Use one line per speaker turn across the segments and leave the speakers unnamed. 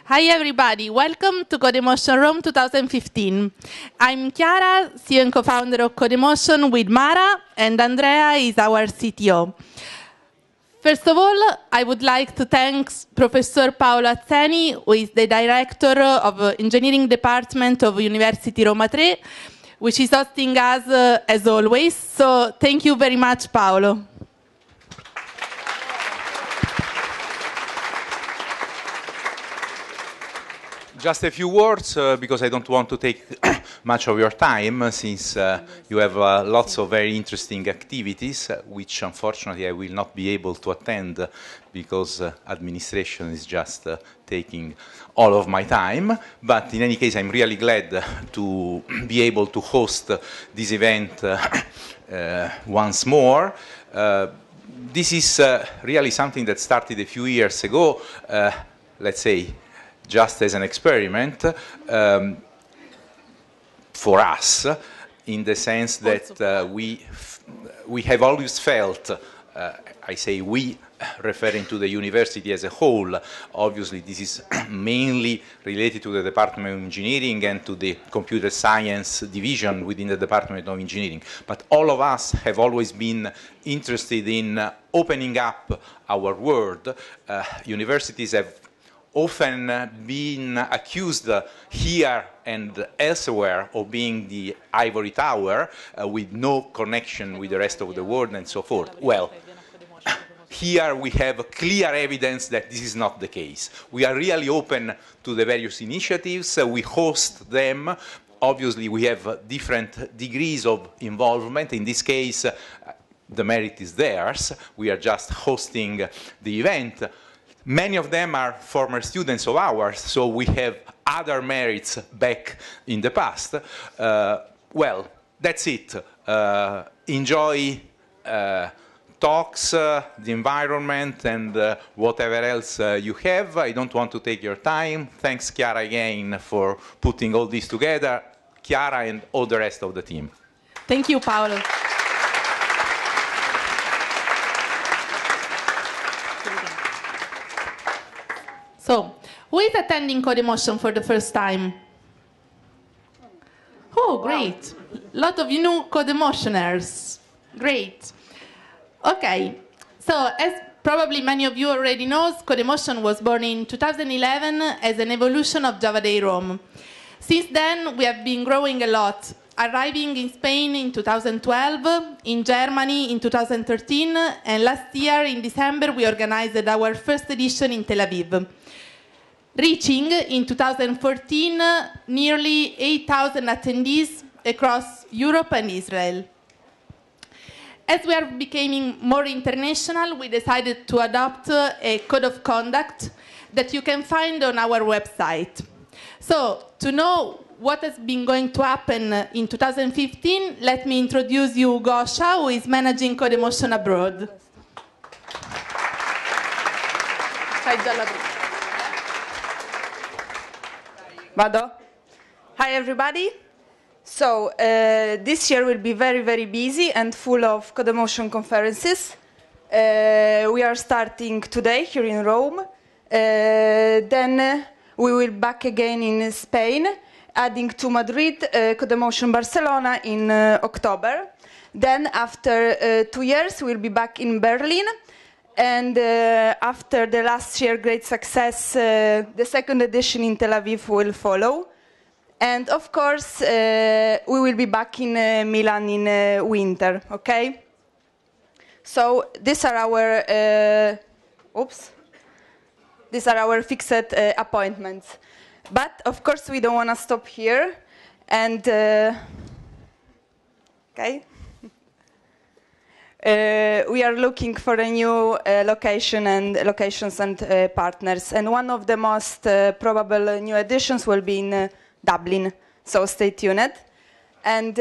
Hi everybody, welcome to Codemotion Rome 2015. I'm Chiara, CEO and co-founder of Codemotion with Mara, and Andrea is our CTO. First of all, I would like to thank Professor Paolo Azzeni, who is the director of Engineering Department of University Roma Tre, which is hosting us as always. So thank you very much, Paolo.
Just a few words, because I don't want to take much of your time, since you have lots of very interesting activities, which unfortunately I will not be able to attend because administration is just taking all of my time. But in any case, I'm really glad to be able to host this event once more. This is really something that started a few years ago, let's say, just as an experiment for us, in the sense that we have always felt, I say we, referring to the university as a whole. Obviously, this is mainly related to the Department of Engineering and to the computer science division within the Department of Engineering. But all of us have always been interested in opening up our world. Universities have often been accused here and elsewhere of being the ivory tower with no connection with the rest of the world and so forth. Well, here we have clear evidence that this is not the case. We are really open to the various initiatives. We host them. Obviously, we have different degrees of involvement. In this case, the merit is theirs. We are just hosting the event. Many of them are former students of ours, so we have other merits back in the past. Well, that's it. Enjoy talks, the environment, and whatever else you have. I don't want to take your time. Thanks, Chiara, again, for putting all this together. Chiara and all the rest of the team.
Thank you, Paolo. So, who is attending Codemotion for the first time? Oh, great. A lot of you new Codemotioners. Great. Okay. So, as probably many of you already know, Codemotion was born in 2011 as an evolution of Java Day Rome. Since then, we have been growing a lot, arriving in Spain in 2012, in Germany in 2013, and last year in December we organized our first edition in Tel Aviv, reaching in 2014 nearly 8,000 attendees across Europe and Israel. As we are becoming more international, we decided to adopt a code of conduct that you can find on our website. So, to know what has been going to happen in 2015, let me introduce you Gosha, who is managing Codemotion abroad.
Vado? Hi, everybody. So, this year will be very, very busy and full of Codemotion conferences. We are starting today here in Rome. Then we will back again in Spain, adding to Madrid, Codemotion Barcelona in October. Then, after 2 years, we'll be back in Berlin. And after the last year great success, the second edition in Tel Aviv will follow. And of course, we will be back in Milan in winter, okay? So these are our, these are our fixed appointments. But of course, we don't want to stop here. And, okay? We are looking for a new locations and partners. And one of the most probable new additions will be in Dublin. So stay tuned. And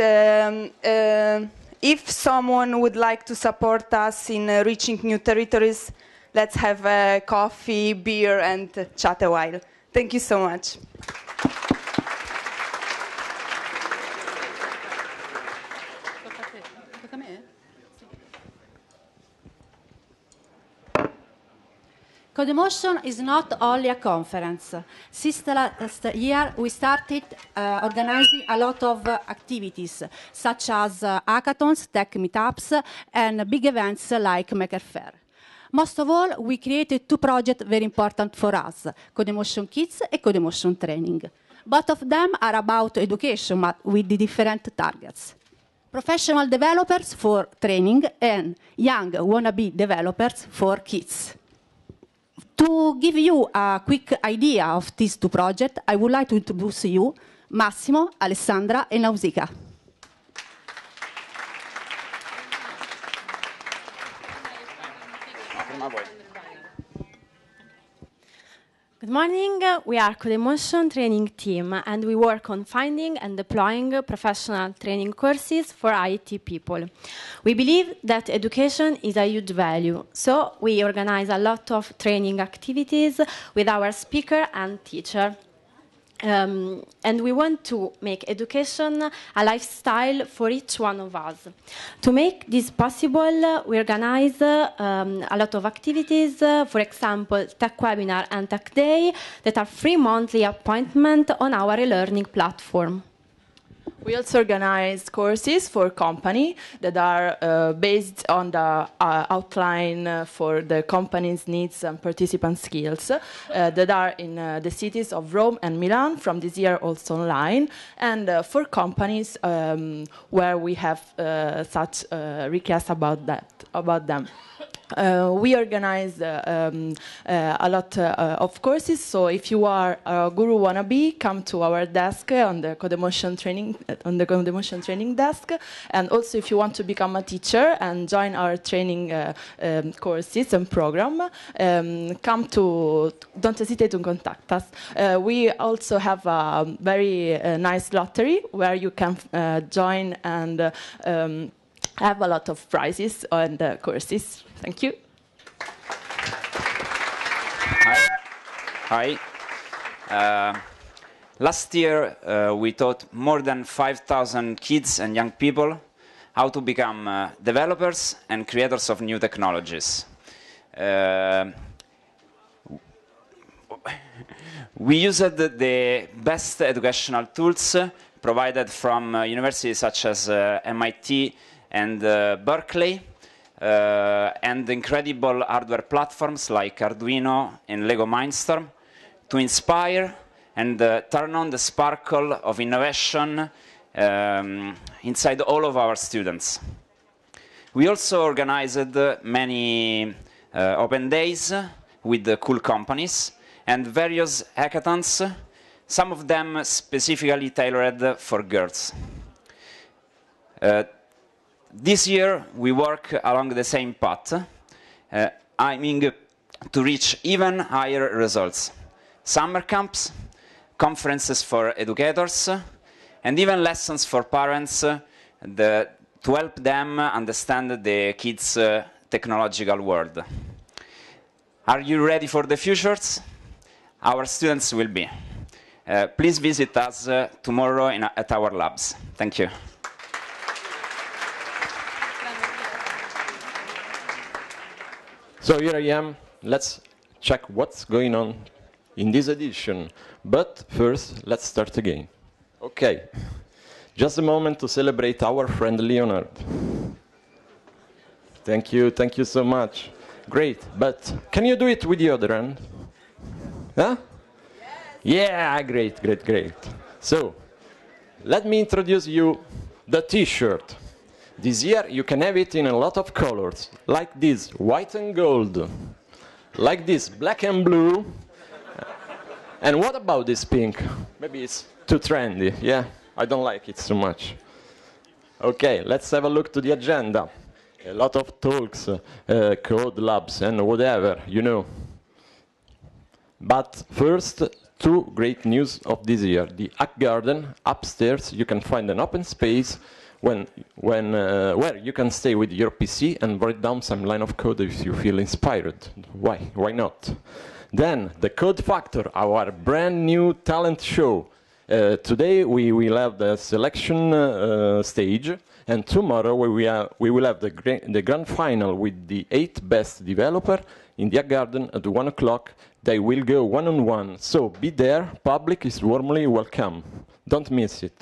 if someone would like to support us in reaching new territories, let's have a coffee, beer, and chat a while. Thank you so much.
Codemotion is not only a conference. Since the last year, we started organizing a lot of activities, such as hackathons, tech meetups, and big events like Maker Faire. Most of all, we created two projects very important for us, Codemotion Kids and Codemotion Training. Both of them are about education, but with different targets. Professional developers for training and young wannabe developers for kids. To give you a quick idea of these two projects, I would like to introduce you Massimo, Alessandra, and Nausicaa.
Good morning. We are Codemotion Training Team, and we work on finding and deploying professional training courses for IT people. We believe that education is a huge value, so we organize a lot of training activities with our speaker and teacher. And we want to make education a lifestyle for each one of us. To make this possible, we organize a lot of activities, for example, Tech Webinar and Tech Day, that are free monthly appointments on our e-learning platform.
We also organize courses for company that are based on the outline for the company's needs and participant skills that are in the cities of Rome and Milan, from this year also online, and for companies where we have such requests about them. We organize a lot of courses, so if you are a guru wannabe, come to our desk on the Codemotion training desk, and also if you want to become a teacher and join our training courses and program, don't hesitate to contact us. We also have a very nice lottery where you can join and have a lot of prizes on the courses. Thank you.
Hi. Last year, we taught more than 5,000 kids and young people how to become developers and creators of new technologies. We used the best educational tools provided from universities such as MIT and Berkeley, and incredible hardware platforms like Arduino and Lego Mindstorm to inspire and turn on the sparkle of innovation inside all of our students. We also organized many open days with cool companies and various hackathons, some of them specifically tailored for girls. This year, we work along the same path, aiming to reach even higher results. Summer camps, conferences for educators, and even lessons for parents to help them understand the kids' technological world. Are you ready for the futures? Our students will be. Please visit us tomorrow at our labs. Thank you.
So here I am. Let's check what's going on in this edition. But first, let's start again. Okay, just a moment to celebrate our friend Leonard. Thank you so much. Great, but can you do it with the other hand? Huh? Yes. Yeah, great. So, let me introduce you the t-shirt. This year you can have it in a lot of colors, like this, white and gold, like this, black and blue. And what about this pink? Maybe it's too trendy, yeah? I don't like it so much. Okay, let's have a look to the agenda. A lot of talks, code labs and whatever, you know. But first, two great news of this year. The Hack Garden, upstairs you can find an open space where you can stay with your PC and write down some line of code if you feel inspired. Why not? Then, the Code Factor, our brand new talent show. Today we will have the selection stage, and tomorrow we will have the grand final with the 8 best developer in the garden at 1 o'clock. They will go one-on-one, so be there. Public is warmly welcome. Don't miss it.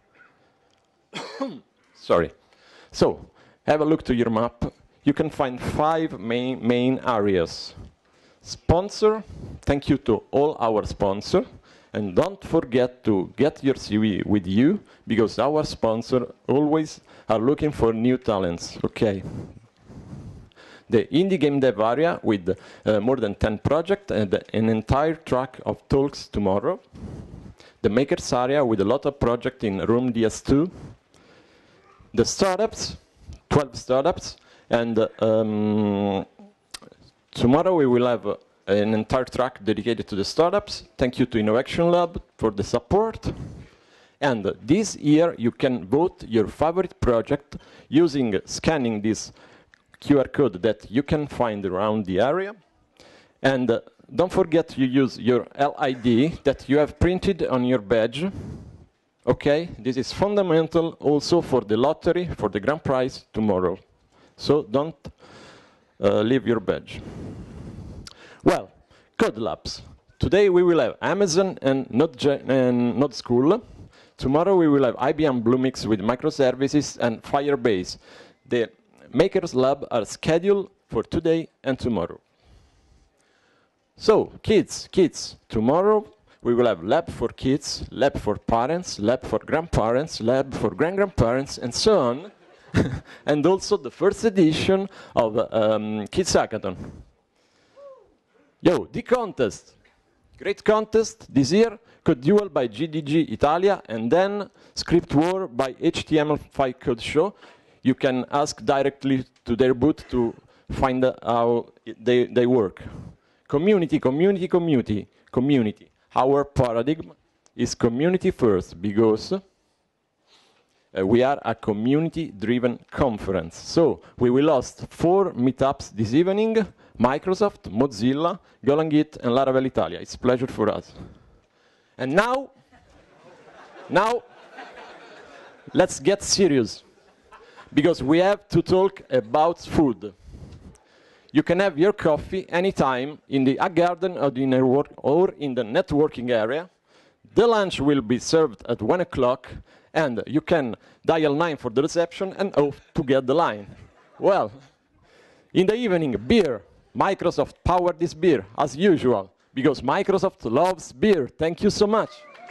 Sorry. So, have a look to your map. You can find 5 main areas. Sponsor, thank you to all our sponsors. And don't forget to get your CV with you, because our sponsors always are looking for new talents. Okay. The indie game dev area with more than 10 projects and an entire track of talks tomorrow. The makers area with a lot of projects in Room DS2. The startups, 12 startups, and tomorrow we will have an entire track dedicated to the startups. Thank you to Innovation Lab for the support. And this year you can vote your favorite project scanning this QR code that you can find around the area. And don't forget to use your LID that you have printed on your badge. Okay, this is fundamental also for the lottery, for the grand prize tomorrow. So don't leave your badge. Well, Code Labs. Today we will have Amazon and Node School. Tomorrow we will have IBM Bluemix with microservices and Firebase. The Makers Lab are scheduled for today and tomorrow. So, kids, tomorrow we will have lab for kids, lab for parents, lab for grandparents, lab for grandparents, and so on. And also the first edition of Kids Hackathon. Yo, the contest. Great contest this year. Code Duel by GDG Italia, and then Script War by HTML5 Code Show. You can ask directly to their booth to find how they work. Community. Our paradigm is community first, because we are a community-driven conference. So we will host 4 meetups this evening: Microsoft, Mozilla, Golang Git, and Laravel Italia. It's a pleasure for us. And now, let's get serious, because we have to talk about food. You can have your coffee anytime in the garden or in the networking area. The lunch will be served at 1 o'clock, and you can dial 9 for the reception and off to get the line. Well, in the evening, beer. Microsoft powered this beer, as usual, because Microsoft loves beer. Thank you so much.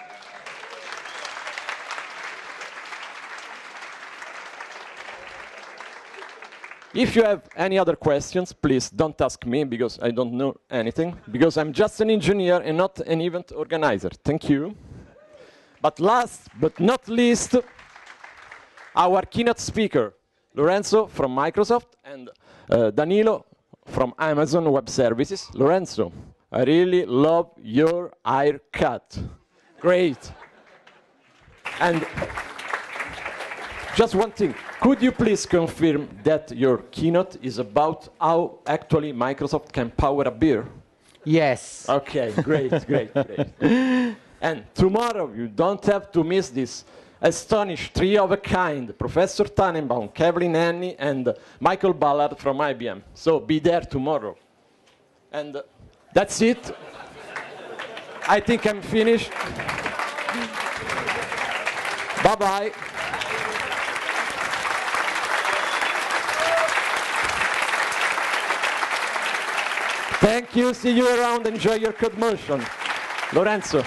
If you have any other questions, please don't ask me, because I don't know anything, because I'm just an engineer and not an event organizer. Thank you. But last but not least, our keynote speaker, Lorenzo from Microsoft, and Danilo from Amazon Web Services. Lorenzo, I really love your haircut. Great. And just one thing. Could you please confirm that your keynote is about how actually Microsoft can power a beer?
Yes.
Okay, great. And tomorrow you don't have to miss this astonished trio of a kind: Professor Tannenbaum, Kevin Henny, and Michael Ballard from IBM. So be there tomorrow. And that's it. I think I'm finished. Bye-bye. Thank you, see you around, enjoy your code motion. Lorenzo.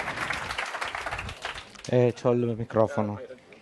C'ho il microfono.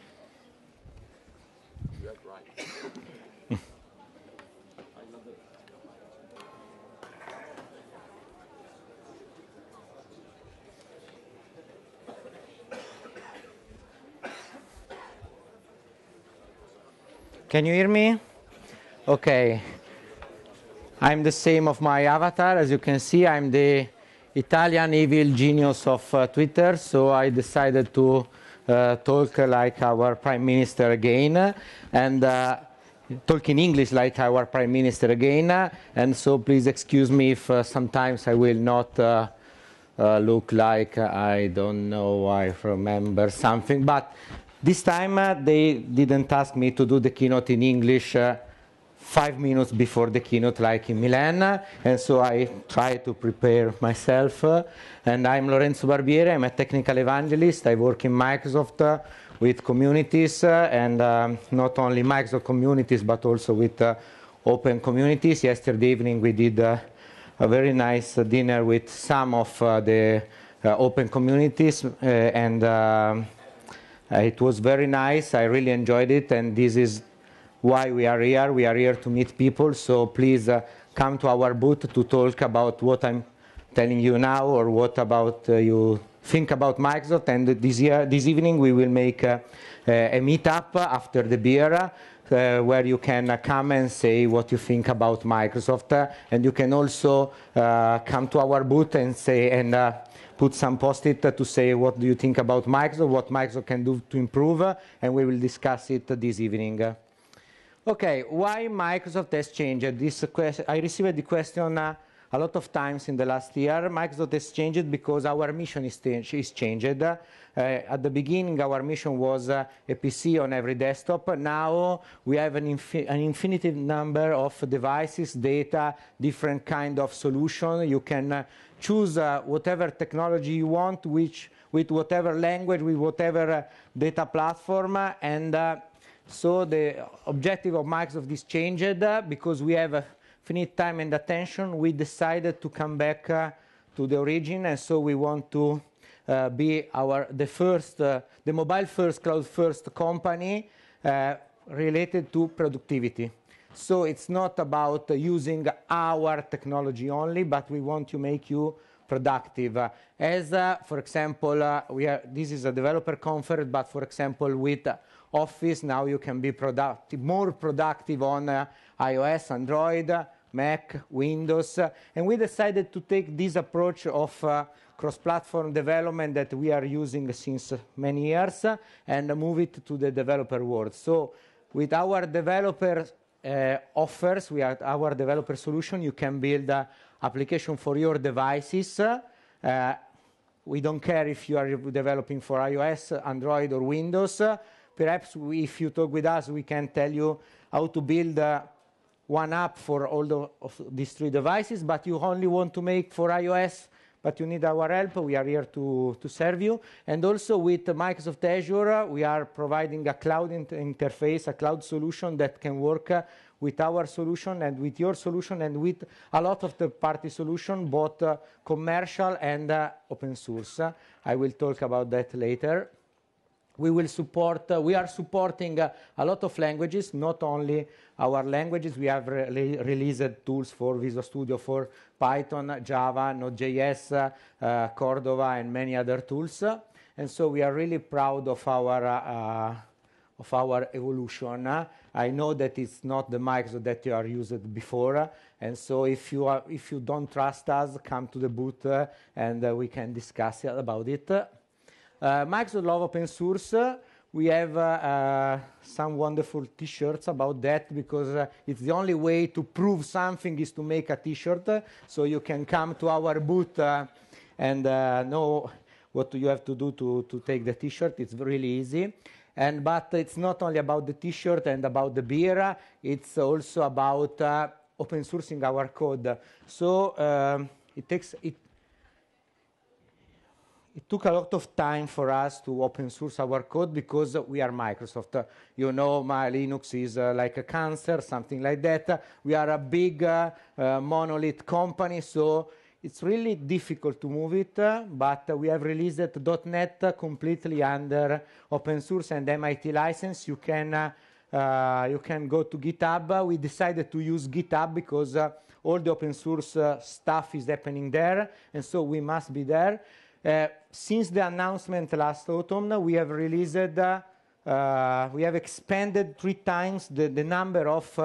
Can you hear me? Okay. I'm the same of my avatar. As you can see, I'm the Italian evil genius of Twitter, so I decided to talk like our Prime Minister again, and talk in English like our Prime Minister again, and so please excuse me if sometimes I will not look like, I don't know, I remember something, but this time they didn't ask me to do the keynote in English 5 minutes before the keynote like in Milan, and so I tried to prepare myself. And I'm Lorenzo Barbieri, I'm a technical evangelist. I work in Microsoft with communities, and not only Microsoft communities, but also with open communities. Yesterday evening we did a very nice dinner with some of the open communities, and it was very nice. I really enjoyed it, and this is why we are here. We are here to meet people, so please come to our booth to talk about what I'm telling you now, or what about you think about Microsoft. And this evening we will make a meetup after the beer, where you can come and say what you think about Microsoft, and you can also come to our booth and say and put some post-it to say what do you think about Microsoft, what Microsoft can do to improve, and we will discuss it this evening. Okay, why Microsoft has changed? This I received the question a lot of times in the last year. Microsoft has changed because our mission is changed. At the beginning, our mission was a PC on every desktop. Now we have an infinite number of devices, data, different kind of solution. You can choose whatever technology you want, with whatever language, with whatever data platform, and so the objective of Microsoft is changed because we have finite time and attention. We decided to come back to the origin, and so we want to be the mobile first, cloud first company related to productivity. So it's not about using our technology only, but we want to make you productive. For example, this is a developer conference, but for example, with Office, now you can be more productive on iOS, Android, Mac, Windows. And we decided to take this approach of cross-platform development that we are using since many years and move it to the developer world. So with our developer offers, our developer solution, you can build an application for your devices. We don't care if you are developing for iOS, Android, or Windows. Perhaps if you talk with us, we can tell you how to build one app for all of these 3 devices, but you only want to make for iOS, but you need our help. We are here to serve you. And also with Microsoft Azure, we are providing a cloud interface, a cloud solution that can work with our solution and with your solution and with a lot of third-party solution, both commercial and open source. I will talk about that later. We are supporting a lot of languages, not only our languages. We have released tools for Visual Studio for Python, Java, Node.js, Cordova, and many other tools. And so we are really proud of our evolution. I know that it's not the Microsoft that you are used before, and so if you don't trust us, come to the booth and we can discuss about it. Microsoft love open source. We have some wonderful T-shirts about that because it's the only way to prove something is to make a T-shirt. So you can come to our booth and know what you have to do to take the T-shirt. It's really easy. But it's not only about the T-shirt and about the beer. It's also about open sourcing our code. So it took a lot of time for us to open source our code because we are Microsoft. You know, my Linux is like a cancer, something like that. We are a big monolith company, so it's really difficult to move it, but we have released .NET completely under open source and MIT license. You can go to GitHub. We decided to use GitHub because all the open source stuff is happening there, and so we must be there. Since the announcement last autumn, we have released, we have expanded 3 times the number of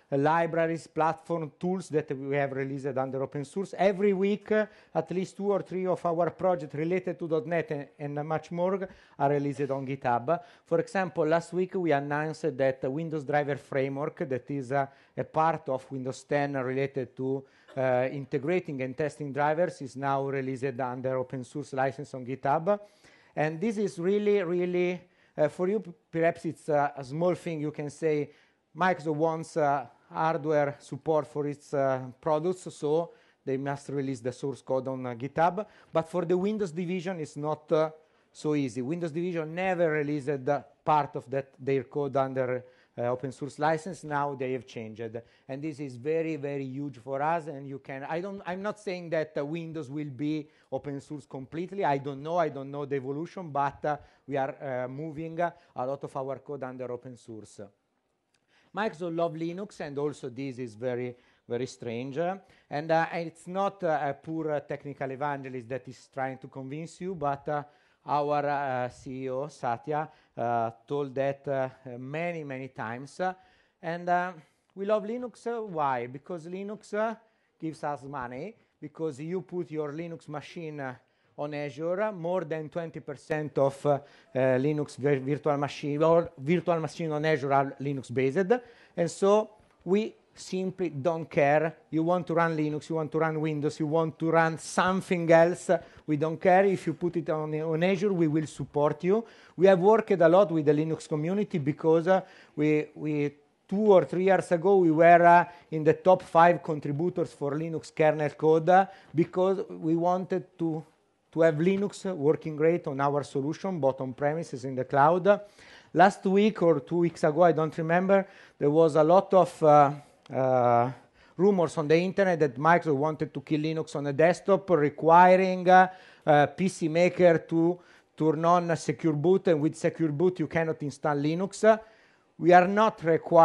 libraries, platform, tools that we have released under open source. Every week, at least 2 or 3 of our projects related to .NET and much more are released on GitHub. For example, last week we announced that the Windows Driver Framework, that is a part of Windows 10 related to integrating and testing drivers, is now released under open source license on GitHub. And this is really, really, for you, perhaps it's a small thing. You can say Microsoft wants hardware support for its products, so they must release the source code on GitHub. But for the Windows division, it's not so easy. Windows division never released part of their code under open source license. Now they have changed, and this is very, very huge for us. And you can, I'm not saying that Windows will be open source completely. I don't know the evolution, but we are moving a lot of our code under open source. Microsoft loves Linux, and also this is very, very strange. And it's not a poor technical evangelist that is trying to convince you, but our CEO, Satya, told that many, many times. And we love Linux. Why? Because Linux gives us money, because you put your Linux machine on Azure, more than 20% of Linux virtual machine or virtual machine on Azure are Linux based. And so we simply don't care. You want to run Linux, you want to run Windows, you want to run something else, we don't care. If you put it on Azure, we will support you. We have worked a lot with the Linux community, because we 2 or 3 years ago, we were in the top 5 contributors for Linux kernel code, because we wanted to have Linux working great on our solution, both on premises and in the cloud. Last week or 2 weeks ago, I don't remember, there was a lot of rumors on the internet that Microsoft wanted to kill Linux on a desktop, requiring PC Maker to turn on Secure Boot, and with Secure Boot you cannot install Linux. We are not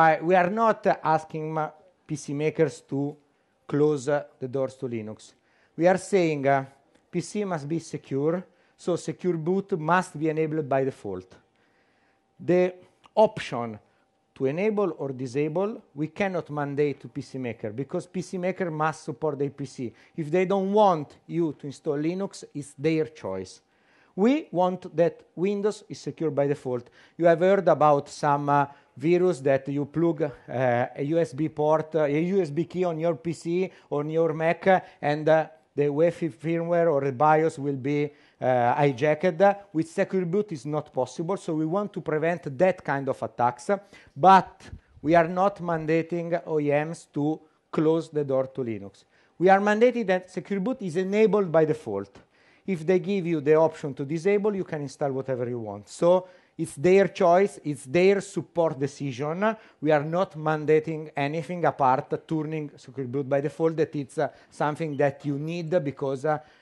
asking PC makers to close the doors to Linux. We are saying PC must be secure, so Secure Boot must be enabled by default. The option to enable or disable, we cannot mandate to PC Maker, because PC Maker must support the PC. If they don't want you to install Linux, it's their choice. We want that Windows is secure by default. You have heard about some virus that you plug a USB port, a USB key on your PC or on your Mac, and the UEFI firmware or the BIOS will be hijacked. With Secure Boot is not possible, so we want to prevent that kind of attacks, but we are not mandating OEMs to close the door to Linux. We are mandating that Secure Boot is enabled by default. If they give you the option to disable, you can install whatever you want. So it's their choice, it's their support decision. We are not mandating anything apart turning Secure Boot by default, that it's something that you need because,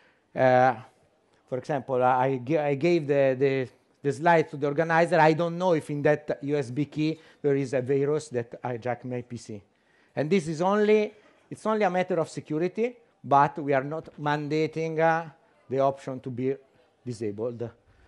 for example, I gave the slide to the organizer. I don't know if in that USB key there is a virus that hijacked my PC. And this is it's only a matter of security, but we are not mandating the option to be disabled.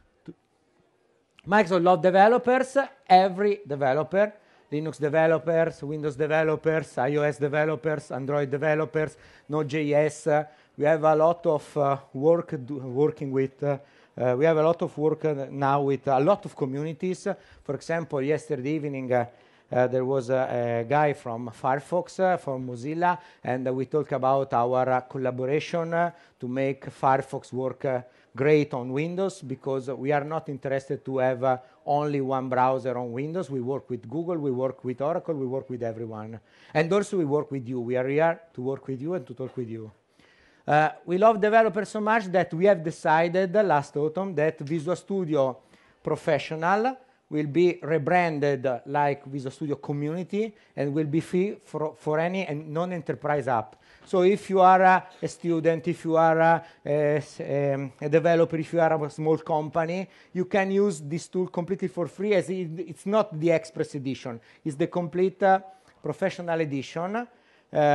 Microsoft loves developers, every developer, Linux developers, Windows developers, iOS developers, Android developers, Node.js. We have a lot of working with, we have a lot of work now with a lot of communities. For example, yesterday evening, there was a guy from Firefox, from Mozilla, and we talked about our collaboration to make Firefox work great on Windows, because we are not interested to have only one browser on Windows. We work with Google, we work with Oracle, we work with everyone. And also we work with you. We are here to work with you and to talk with you. We love developers so much that we have decided last autumn that Visual Studio Professional will be rebranded like Visual Studio Community and will be free for any non-enterprise app. So if you are a student, if you are a developer, if you are a small company, you can use this tool completely for free, as it's not the Express edition. It's the complete professional edition.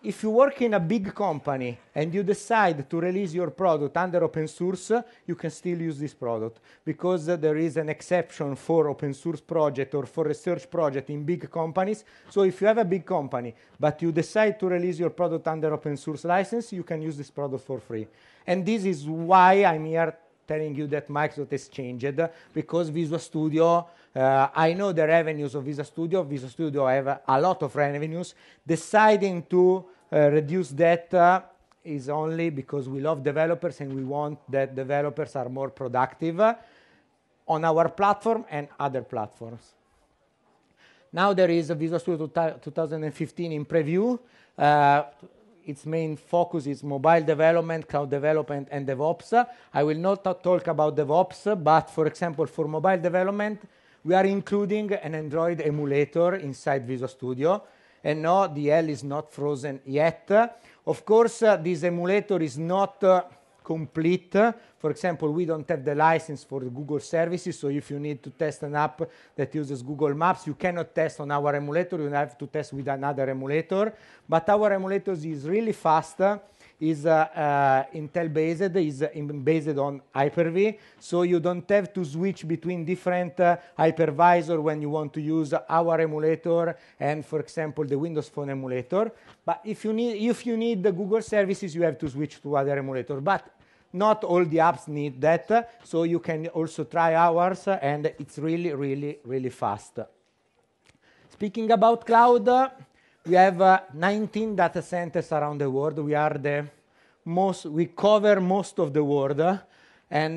if you work in a big company and you decide to release your product under open source, you can still use this product because there is an exception for open source project or for research project in big companies. So if you have a big company, but you decide to release your product under open source license, you can use this product for free. And this is why I'm here telling you that Microsoft has changed, because Visual Studio, I know the revenues of Visual Studio. Visual Studio have a lot of revenues. Deciding to reduce that is only because we love developers and we want that developers are more productive on our platform and other platforms. Now there is a Visual Studio 2015 in preview. Its main focus is mobile development, cloud development, and DevOps. I will not talk about DevOps, but for example, for mobile development, we are including an Android emulator inside Visual Studio. And no, the L is not frozen yet. Of course, this emulator is not complete. For example, we don't have the license for the Google services, so if you need to test an app that uses Google Maps, you cannot test on our emulator, you have to test with another emulator. But our emulator is really fast, is Intel-based, is based on Hyper-V, so you don't have to switch between different hypervisor when you want to use our emulator and, for example, the Windows Phone emulator. But if you need the Google services, you have to switch to other emulator. But not all the apps need that, so you can also try ours, and it's really, really, really fast. Speaking about cloud, we have 19 data centers around the world. We cover most of the world, and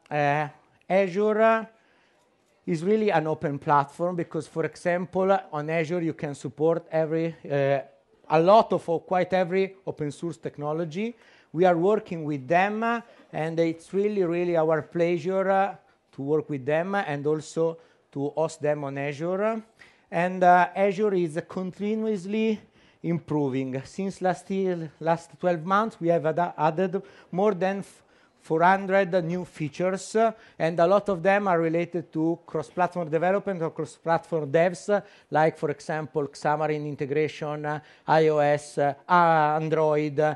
Azure is really an open platform because, for example, on Azure you can support quite every open source technology. We are working with them, and it's really, really our pleasure to work with them and also to host them on Azure. And Azure is continuously improving. Since last 12 months, we have added more than 400 new features, and a lot of them are related to cross-platform development or cross-platform devs, like, for example, Xamarin integration, iOS, Android,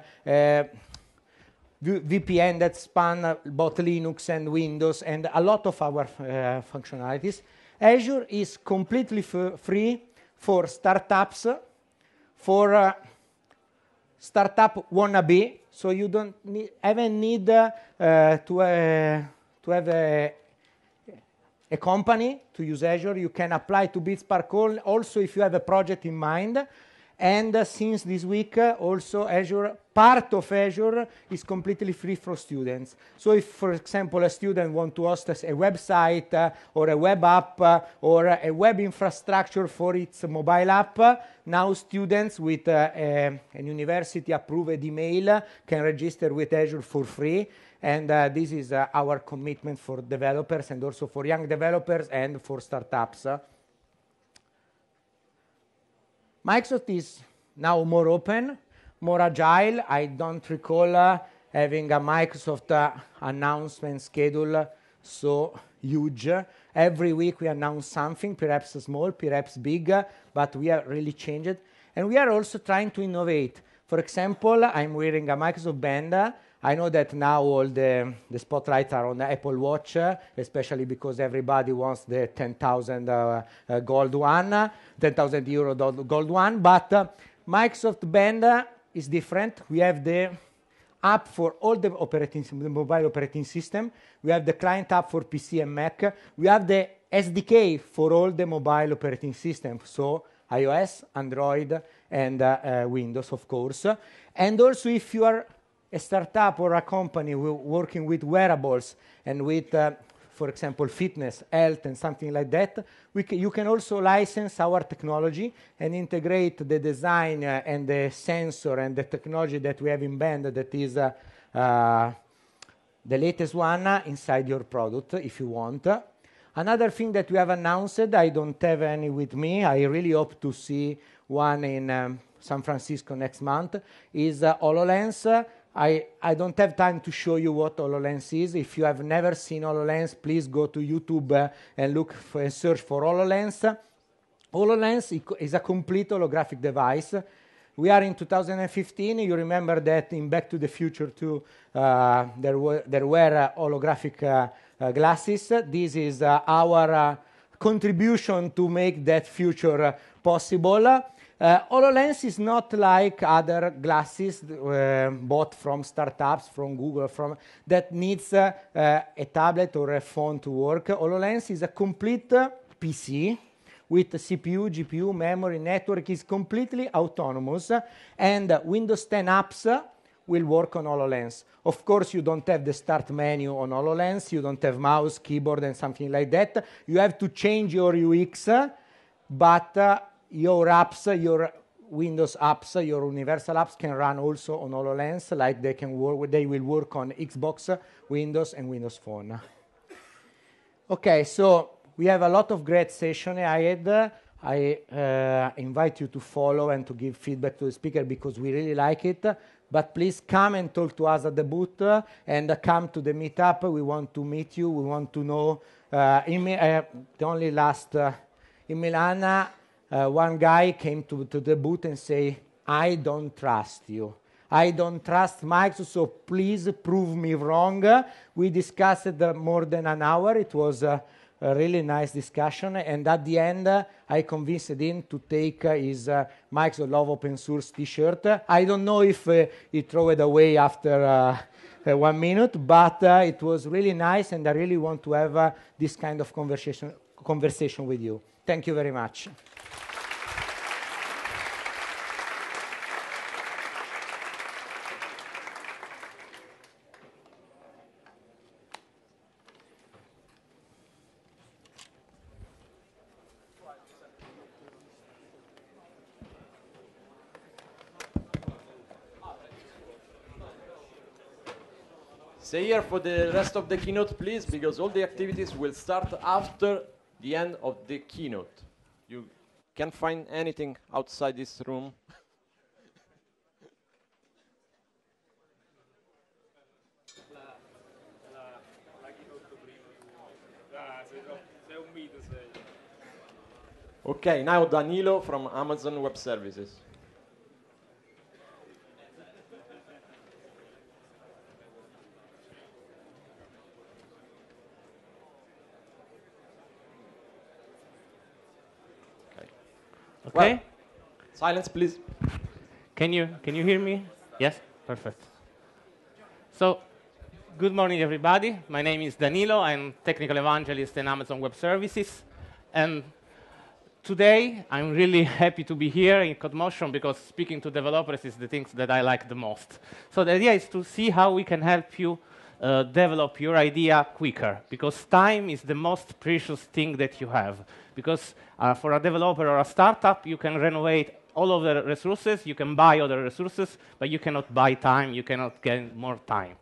VPN that span both Linux and Windows, and a lot of our functionalities. Azure is completely free for startups, for startup wannabe, so you don't even need to have a company to use Azure. You can apply to BitSpark also if you have a project in mind. And since this week, also part of Azure is completely free for students. So if, for example, a student wants to host a website or a web app or a web infrastructure for its mobile app, now students with an university-approved email can register with Azure for free. And this is our commitment for developers and also for young developers and for startups. Microsoft is now more open, more agile. I don't recall having a Microsoft announcement schedule so huge. Every week we announce something, perhaps small, perhaps big, but we are really changed. And we are also trying to innovate. For example, I'm wearing a Microsoft band. I know that now all the spotlights are on the Apple Watch, especially because everybody wants the 10,000 gold one, 10,000 euro gold one. But Microsoft Band is different. We have the app for all the mobile operating system. We have the client app for PC and Mac. We have the SDK for all the mobile operating systems, so iOS, Android, and Windows, of course. And also, if you are a startup or a company working with wearables and with, for example, fitness, health, and something like that, you can also license our technology and integrate the design and the sensor and the technology that we have in Band that is the latest one inside your product, if you want. Another thing that we have announced, I don't have any with me, I really hope to see one in San Francisco next month, is HoloLens. I don't have time to show you what HoloLens is. If you have never seen HoloLens, please go to YouTube and search for HoloLens. HoloLens is a complete holographic device. We are in 2015. You remember that in Back to the Future 2, there were holographic glasses. This is our contribution to make that future possible. HoloLens is not like other glasses bought from startups, from Google, that needs a tablet or a phone to work. HoloLens is a complete PC with CPU, GPU, memory, network, is completely autonomous, and Windows 10 apps will work on HoloLens. Of course, you don't have the start menu on HoloLens, you don't have mouse, keyboard, and something like that. You have to change your UX, but your apps, your Windows apps, your universal apps can run also on HoloLens, like they will work on Xbox, Windows, and Windows Phone. Okay, so we have a lot of great sessions ahead. I invite you to follow and to give feedback to the speaker because we really like it. But please come and talk to us at the booth and come to the meetup. We want to meet you. We want to know. The only last in Milan, one guy came to the booth and say, "I don't trust you. I don't trust Microsoft, so please prove me wrong." We discussed it more than an hour. It was a really nice discussion, and at the end, I convinced him to take his Microsoft Love Open Source T-shirt. I don't know if he threw it away after 1 minute, but it was really nice, and I really want to have this kind of conversation with you. Thank you very much.
Stay here for the rest of the keynote, please, because all the activities will start after the end of the keynote. You can't find anything outside this room. Okay, now Danilo from Amazon Web Services.
Okay.
Well, silence, please.
Can you hear me? Yes? Perfect. So, good morning, everybody. My name is Danilo. I'm technical evangelist in Amazon Web Services. And today, I'm really happy to be here in CodeMotion because speaking to developers is the things that I like the most. So the idea is to see how we can help you develop your idea quicker, because time is the most precious thing that you have. Because for a developer or a startup, you can renovate all of the resources, you can buy other resources, but you cannot buy time, you cannot get more time.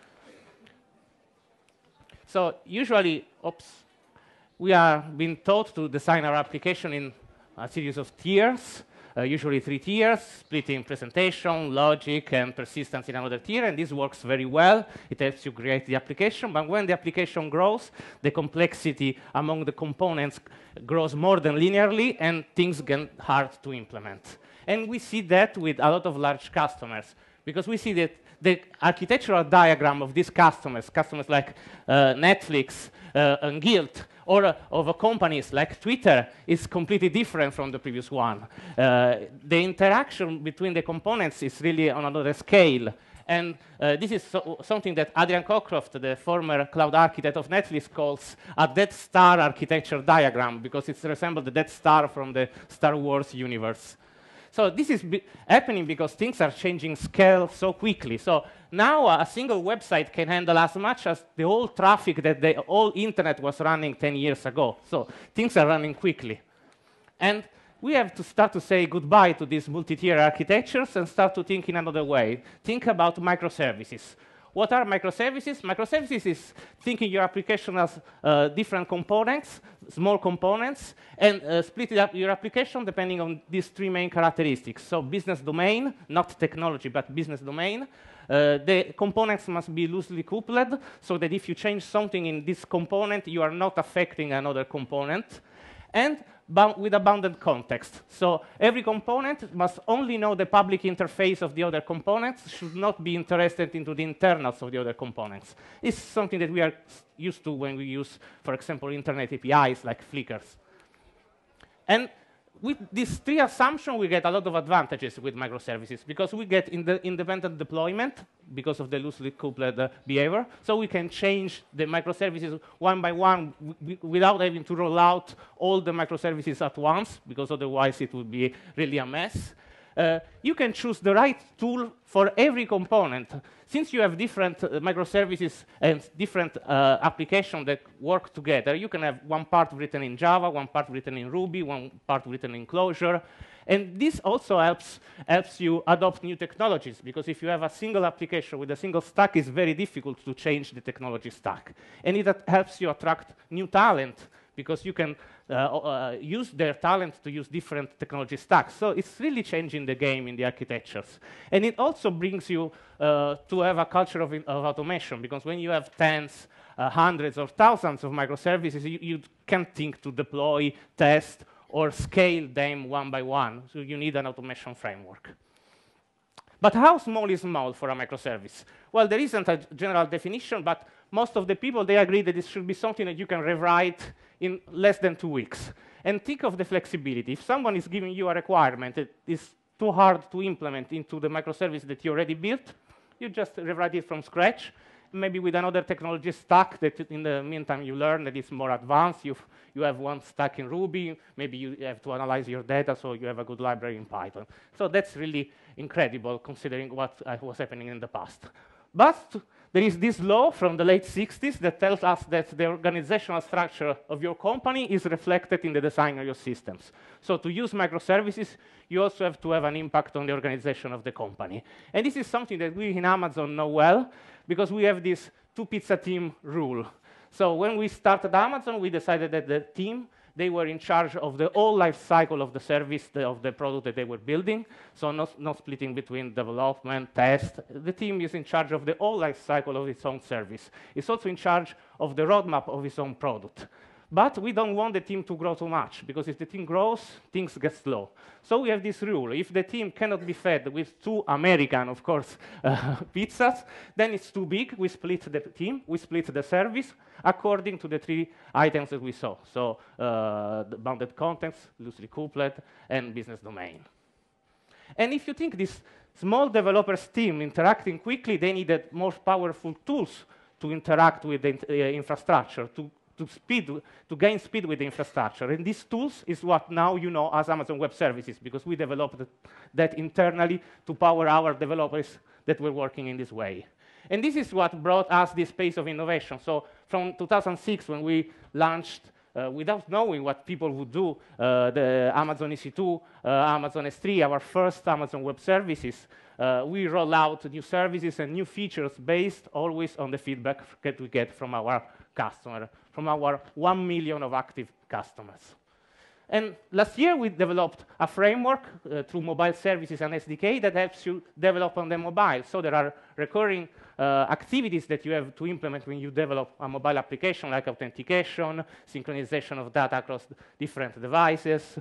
So usually, we are being taught to design our application in a series of tiers, usually 3 tiers, splitting presentation, logic, and persistence in another tier, and this works very well. It helps you create the application, but when the application grows, the complexity among the components grows more than linearly, and things get hard to implement. And we see that with a lot of large customers, because we see that the architectural diagram of these customers like Netflix and Guild, or of companies like Twitter, is completely different from the previous one. The interaction between the components is really on another scale. And this is something that Adrian Cockcroft, the former cloud architect of Netflix, calls a Death Star architecture diagram, because it resembles the Death Star from the Star Wars universe. So this is happening because things are changing scale so quickly. So now a single website can handle as much as the whole traffic that the whole internet was running 10 years ago. So things are running quickly. And we have to start to say goodbye to these multi-tier architectures and start to think in another way. Think about microservices. What are microservices? Microservices is thinking your application as different components, small components, and split up your application depending on these 3 main characteristics. So business domain, not technology, but business domain. The components must be loosely coupled, so that if you change something in this component, you are not affecting another component. And with a bounded context. So every component must only know the public interface of the other components, should not be interested into the internals of the other components. It's something that we are used to when we use, for example, internet APIs like Flickrs. And with these three assumptions, we get a lot of advantages with microservices because we get independent deployment because of the loosely coupled behavior. So we can change the microservices one by one without having to roll out all the microservices at once, because otherwise it would be really a mess. You can choose the right tool for every component. Since you have different microservices and different applications that work together, you can have one part written in Java, one part written in Ruby, one part written in Clojure. And this also helps you adopt new technologies, because if you have a single application with a single stack, it's very difficult to change the technology stack. And it helps you attract new talent, because you can use their talent to use different technology stacks. So it's really changing the game in the architectures. And it also brings you to have a culture of automation, because when you have tens, hundreds, or thousands of microservices, you can't think to deploy, test, or scale them one by one. So you need an automation framework. But how small is small for a microservice? Well, there isn't a general definition, but most of the people, they agree that it should be something that you can rewrite in less than 2 weeks. And think of the flexibility. If someone is giving you a requirement that is too hard to implement into the microservice that you already built, you just rewrite it from scratch, maybe with another technology stack that in the meantime you learn that it's more advanced. You have one stack in Ruby, maybe you have to analyze your data, so you have a good library in Python. So that's really incredible considering what was happening in the past. But there is this law from the late 60s that tells us that the organizational structure of your company is reflected in the design of your systems. So to use microservices, you also have to have an impact on the organization of the company. And this is something that we in Amazon know well, because we have this 2-pizza team rule. So when we started Amazon, we decided that the team, they were in charge of the whole life cycle of the service, of the product that they were building, so not splitting between development, test. The team is in charge of the whole life cycle of its own service. It's also in charge of the roadmap of its own product. But we don't want the team to grow too much, because if the team grows, things get slow. So we have this rule. If the team cannot be fed with 2 American, of course, pizzas, then it's too big. We split the team, we split the service according to the 3 items that we saw. So the bounded context, loosely coupled, and business domain. And if you think this small developers team interacting quickly, they needed more powerful tools to interact with the infrastructure, to gain speed with the infrastructure. And these tools is what now you know as Amazon Web Services, because we developed that internally to power our developers that were working in this way. And this is what brought us this pace of innovation. So from 2006, when we launched, without knowing what people would do, the Amazon EC2, Amazon S3, our first Amazon Web Services, we roll out new services and new features based always on the feedback that we get from our customer, from our 1 million of active customers. And last year, we developed a framework through mobile services and SDK that helps you develop on the mobile. So there are recurring activities that you have to implement when you develop a mobile application, like authentication, synchronization of data across different devices,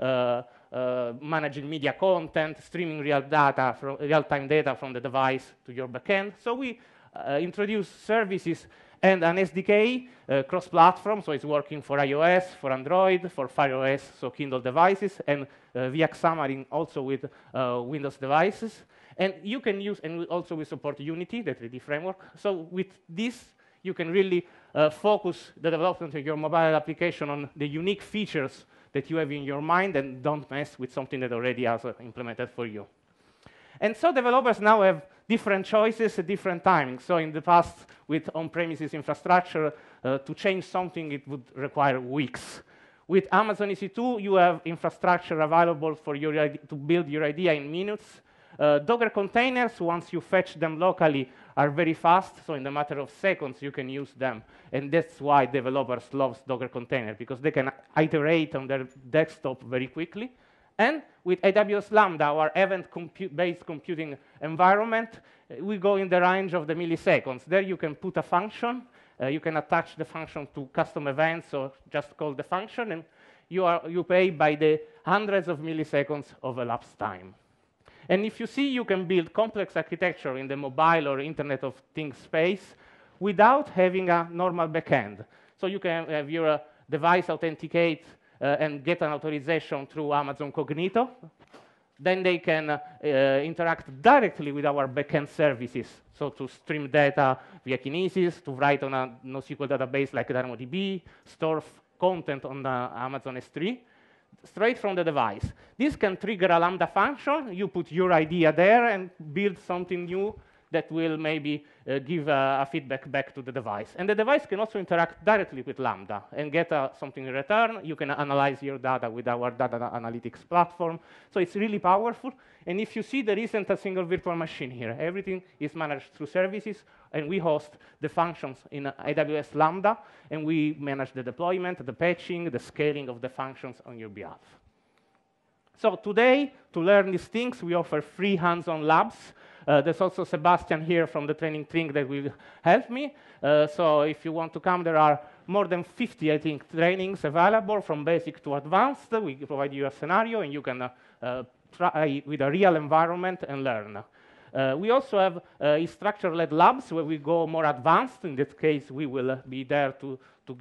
managing media content, streaming real-time data from the device to your backend. So we introduced services and an SDK cross-platform, so it's working for iOS, for Android, for Fire OS, so Kindle devices, and via Xamarin also with Windows devices. And you can use, and also we support Unity, the 3D framework. So with this, you can really focus the development of your mobile application on the unique features that you have in your mind, and don't mess with something that already has implemented for you. And so developers now have different choices at different timings. So in the past, with on-premises infrastructure, to change something, it would require weeks. With Amazon EC2, you have infrastructure available for to build your idea in minutes. Docker containers, once you fetch them locally, are very fast. So in a matter of seconds, you can use them. And that's why developers love Docker containers, because they can iterate on their desktop very quickly. And with AWS Lambda, our event-based computing environment, we go in the range of the milliseconds. There you can put a function. You can attach the function to custom events, or just call the function, and you pay by the hundreds of milliseconds of elapsed time. And if you see, you can build complex architecture in the mobile or Internet of Things space without having a normal backend. So you can have your device authenticate and get an authorization through Amazon Cognito. Then they can interact directly with our backend services. So to stream data via Kinesis, to write on a NoSQL database like DynamoDB, store content on the Amazon S3, straight from the device. This can trigger a Lambda function. You put your idea there and build something new that will maybe give a feedback back to the device. And the device can also interact directly with Lambda and get something in return. You can analyze your data with our data analytics platform. So it's really powerful. And if you see, there isn't a single virtual machine here. Everything is managed through services, and we host the functions in AWS Lambda, and we manage the deployment, the patching, the scaling of the functions on your behalf. So today, to learn these things, we offer free hands-on labs. There's also Sebastian here from the training team that will help me. So if you want to come, there are more than 50, I think, trainings available from basic to advanced. We provide you a scenario, and you can try with a real environment and learn. We also have instructor-led labs where we go more advanced. In this case, we will be there to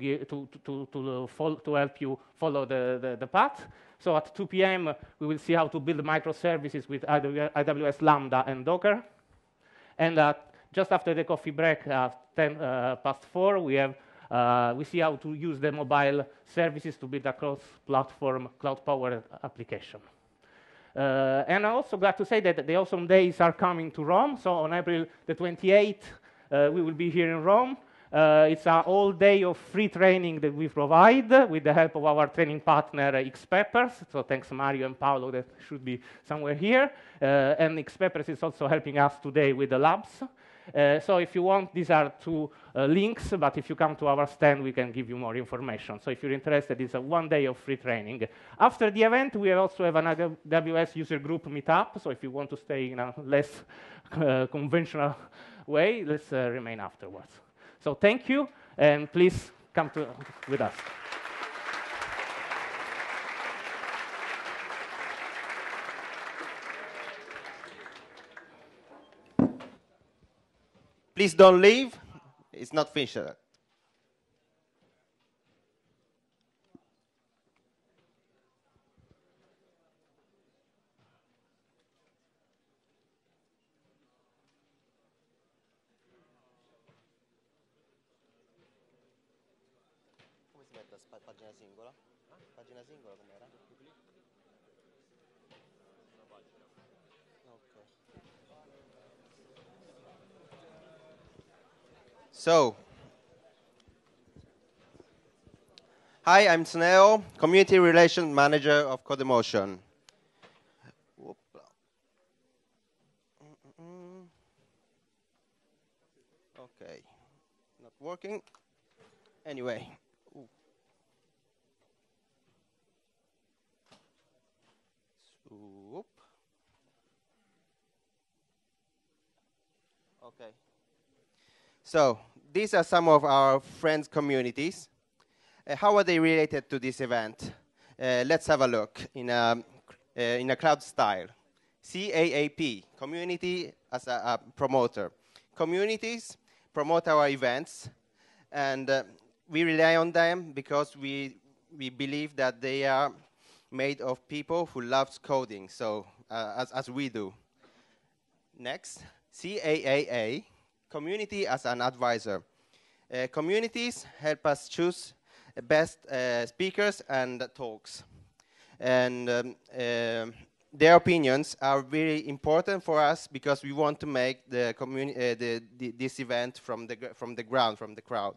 help you follow the path. So at 2 p.m., we will see how to build microservices with AWS Lambda and Docker. And just after the coffee break, 10 past 4, we see how to use the mobile services to build a cross-platform cloud-powered application. And I'm also glad to say that the Awesome Days are coming to Rome. So on April the 28th, we will be here in Rome. It's a whole day of free training that we provide with the help of our training partner, XPeppers. So thanks, Mario and Paolo, that should be somewhere here. And XPeppers is also helping us today with the labs. So if you want, these are two links, but if you come to our stand, we can give you more information. So if you're interested, it's a 1 day of free training. After the event, we also have an AWS user group meetup. So if you want to stay in a less conventional way, let's remain afterwards. So thank you, and please come with us.
Please don't leave. It's not finished yet. Pagina singola? Pagina singola com'era? Okay. So, hi, I'm Sneo, Community Relations Manager of CodeMotion. Okay, not working. Anyway. Okay. So these are some of our friends' communities. How are they related to this event? Let's have a look in a cloud style. CAAP, community as a promoter. Communities promote our events, and we rely on them because we believe that they are made of people who love coding, so as we do. Next, CAAA, community as an advisor. Communities help us choose best speakers and talks. And their opinions are very important for us because we want to make the this event from the ground, from the crowd.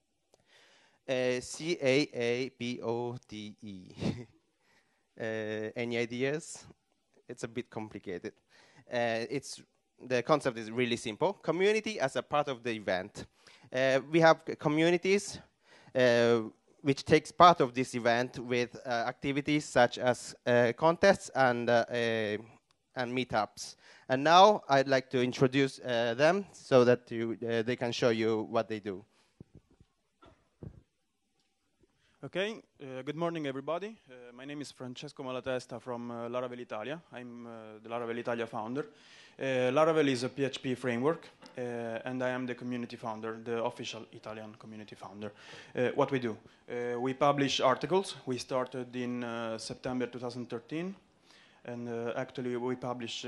CAAPOTE. Any ideas? It's a bit complicated. The concept is really simple. Community as a part of the event. We have communities which takes part of this event with activities such as contests and meetups. And now I'd like to introduce them so that they can show you what they do.
Okay, good morning everybody. My name is Francesco Malatesta from Laravel Italia. I'm the Laravel Italia founder. Laravel is a PHP framework and I am the community founder, the official Italian community founder. What we do? We publish articles. We started in September 2013 and actually we published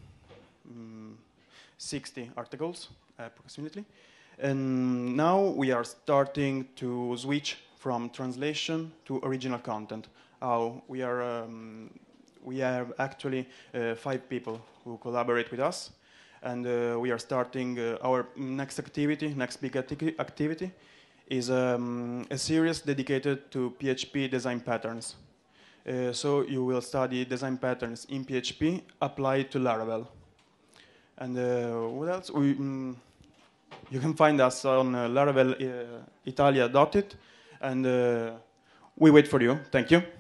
60 articles approximately. And now we are starting to switch from translation to original content. We have actually 5 people who collaborate with us, and we are starting our next big activity is a series dedicated to PHP design patterns. So you will study design patterns in PHP applied to Laravel. And what else? You can find us on laravelitalia.it. And we wait for you. Thank you.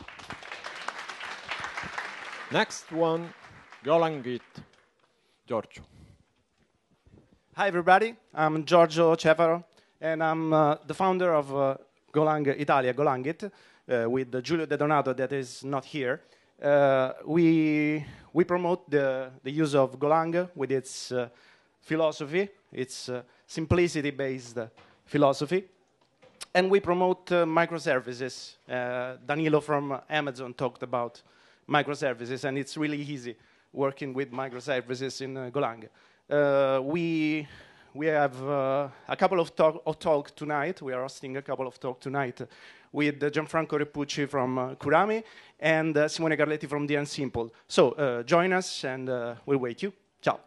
Next one, Golang Git. Giorgio.
Hi, everybody. I'm Giorgio Cefaro, and I'm the founder of Golang Italia, Golang Git, with Giulio De Donato that is not here. We promote the use of Golang with its philosophy, its simplicity-based philosophy. And we promote microservices. Danilo from Amazon talked about microservices, and it's really easy working with microservices in Golang. We have a couple of talk tonight. We are hosting a couple of talk tonight with Gianfranco Repucci from Kurami and Simone Carletti from DN Simple. So join us, and we'll wait you. Ciao.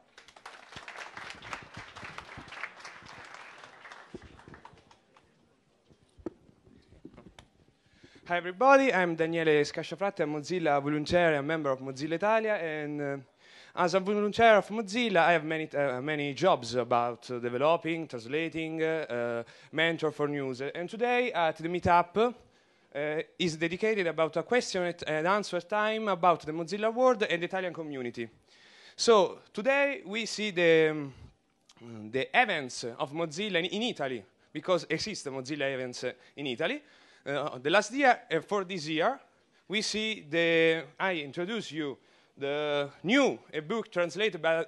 Hi everybody, I'm Daniele Scasciafratti, I'm Mozilla volunteer and member of Mozilla Italia, and as a volunteer of Mozilla I have many jobs about developing, translating, mentor for news. And today at the meetup is dedicated about a question and answer time about the Mozilla world and the Italian community. So today we see the events of Mozilla in Italy, because exist Mozilla events in Italy. The last year, for this year, we see I introduce you the new ebook translated by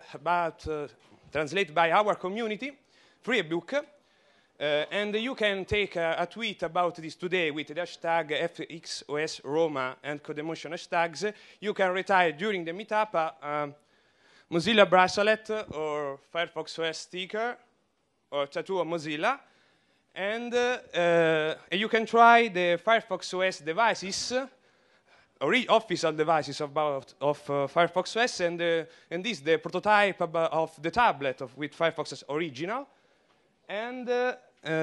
our community, free ebook, and you can take a tweet about this today with the hashtag FXOSRoma and Codemotion hashtags. You can retire during the meetup a Mozilla bracelet or Firefox OS sticker or tattoo of Mozilla. And you can try the Firefox OS devices, official devices of Firefox OS, and this is the prototype of the tablet with Firefox OS original. And the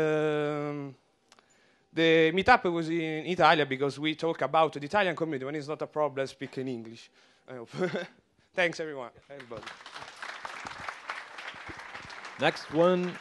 meetup was in Italia because we talk about the Italian community. When it's not a problem, speak in English. I hope. Thanks, everybody.
Next one.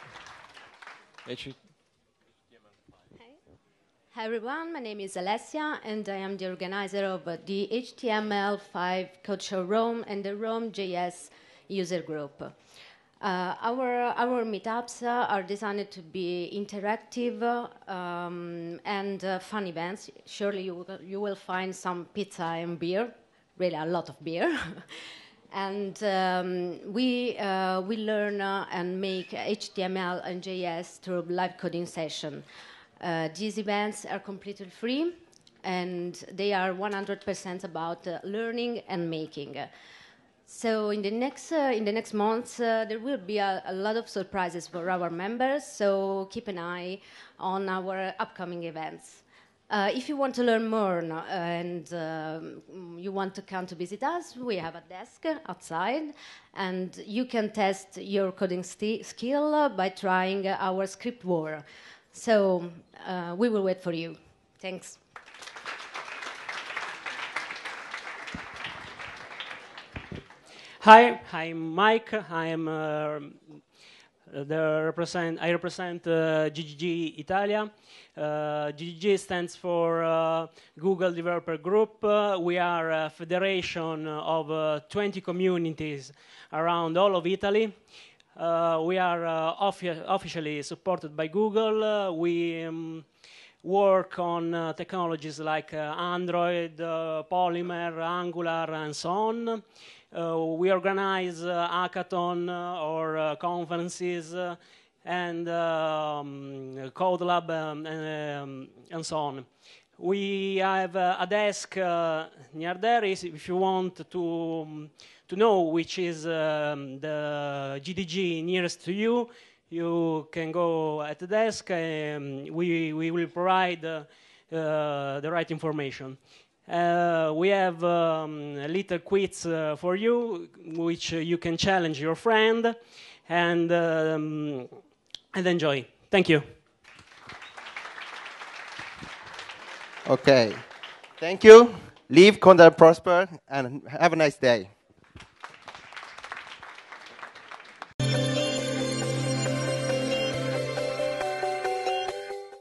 Hi everyone, my name is Alessia and I am the organizer of the HTML5 Code Show Rome and the Rome.js user group. Our meetups are designed to be interactive and fun events. Surely you will find some pizza and beer, really a lot of beer. And we learn and make HTML and JS through live coding session. These events are completely free, and they are 100% about learning and making. So in the next months, there will be a lot of surprises for our members, so keep an eye on our upcoming events. If you want to learn more and you want to come to visit us, we have a desk outside, and you can test your coding skill by trying our script war. So we will wait for you. Thanks.
Hi, I'm Mike. I represent GGG Italia. GGG stands for Google Developer Group. We are a federation of 20 communities around all of Italy. We are officially supported by Google. We work on technologies like Android, Polymer, Angular, and so on. We organize hackathon or conferences and code lab and so on. We have a desk near there. If you want to know which is the GDG nearest to you, you can go at the desk. We will provide the right information. We have a little quiz for you, which you can challenge your friend and enjoy. Thank you.
Okay. Thank you. Live, Conda, prosper, and have a nice day.